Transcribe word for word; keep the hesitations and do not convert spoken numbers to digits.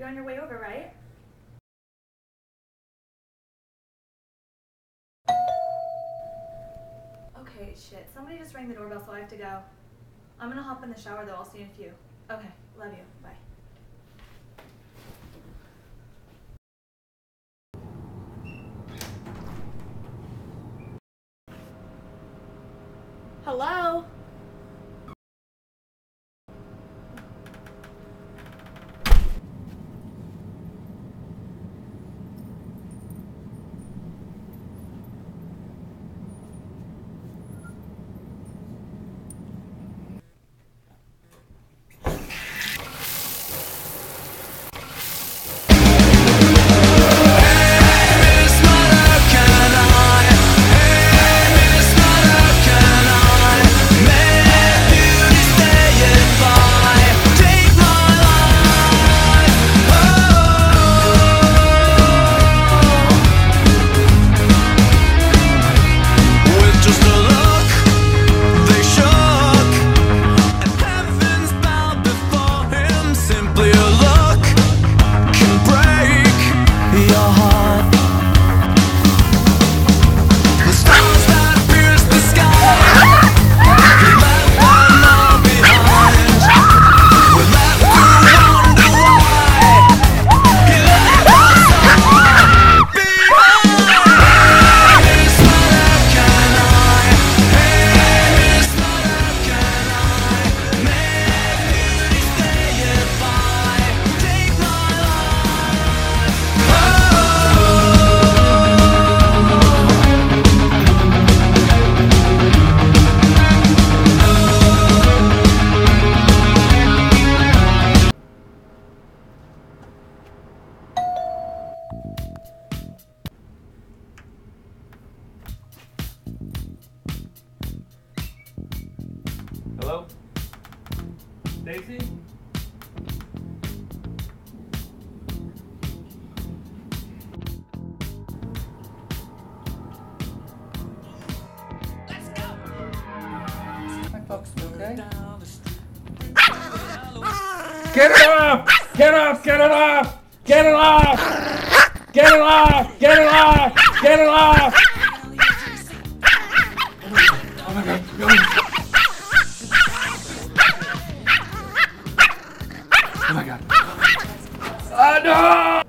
You're on your way over, right? Okay, shit. Somebody just rang the doorbell, so I have to go. I'm gonna hop in the shower, though. I'll see you in a few. Okay, love you. Bye. Hello? Hello? Stacy? Let's go! Hi, folks. Okay? Get it off! Get off! Get it off! Get it off! Get it off! Get it off! Get it off! Oh my god. Oh my god. Oh my god. Oh no!